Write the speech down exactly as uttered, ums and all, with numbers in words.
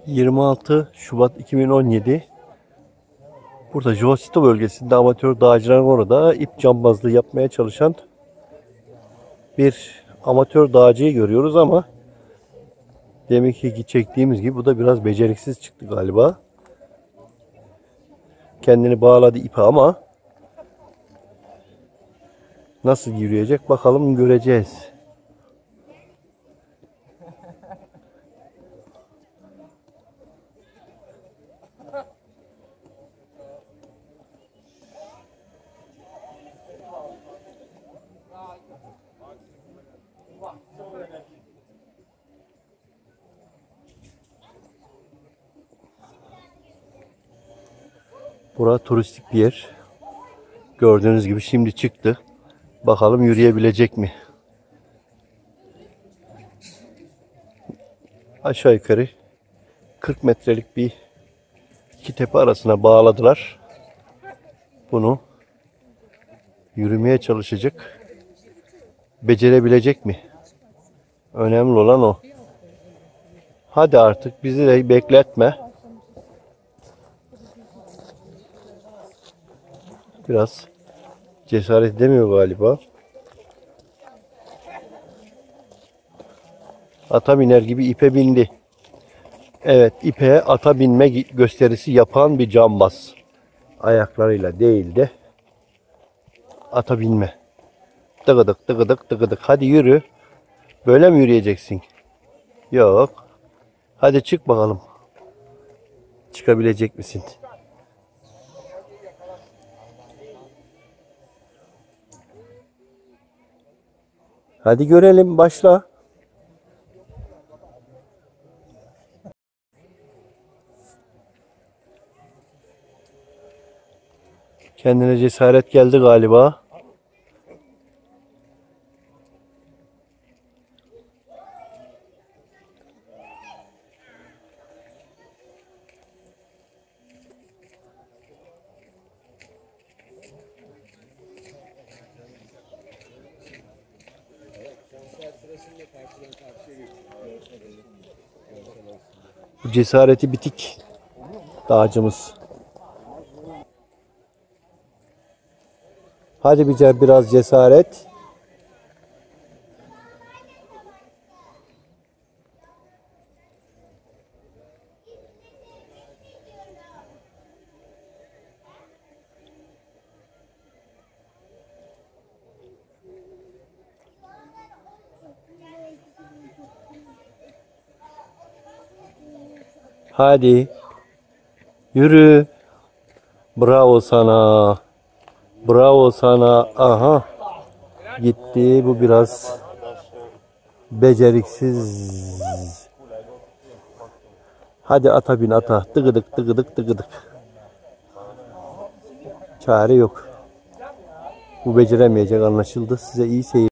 yirmi altı Şubat iki bin on yedi. Burada Josito bölgesinde amatör dağcıların orada ip cambazlığı yapmaya çalışan bir amatör dağcıyı görüyoruz ama demek ki çektiğimiz gibi bu da biraz beceriksiz çıktı galiba. Kendini bağladı ipe ama nasıl yürüyecek bakalım, göreceğiz. Burası turistik bir yer. Gördüğünüz gibi şimdi çıktı. Bakalım yürüyebilecek mi? Aşağı yukarı kırk metrelik bir iki tepe arasına bağladılar. Bunu yürümeye çalışacak. Becerebilecek mi? Önemli olan o. Hadi artık bizi de bekletme. Biraz cesaret edemiyor galiba. Ata biner gibi ipe bindi. Evet, ipe ata binme gösterisi yapan bir cambaz. Ayaklarıyla değil de ata binme. Tıkıdık tıkıdık tıkıdık. Hadi yürü. Böyle mi yürüyeceksin? Yok. Hadi çık bakalım. Çıkabilecek misin? Hadi görelim, başla. Kendine cesaret geldi galiba. Bu cesareti bitik dağcımız. Hadi bize biraz cesaret. Hadi. Yürü. Bravo sana. Bravo sana. Aha. Gitti. Bu biraz beceriksiz. Hadi ata bin ata. Tıgıdık tıgıdık tıgıdık. Çare yok. Bu beceremeyecek anlaşıldı. Size iyi seyirler.